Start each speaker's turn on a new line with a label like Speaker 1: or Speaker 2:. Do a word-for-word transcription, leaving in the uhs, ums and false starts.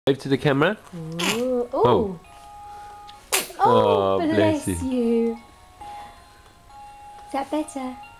Speaker 1: Wave to the camera.
Speaker 2: Oh. Oh.
Speaker 1: Oh.
Speaker 2: Oh,
Speaker 1: Oh,
Speaker 2: bless
Speaker 1: bless you.
Speaker 2: you. Is that better?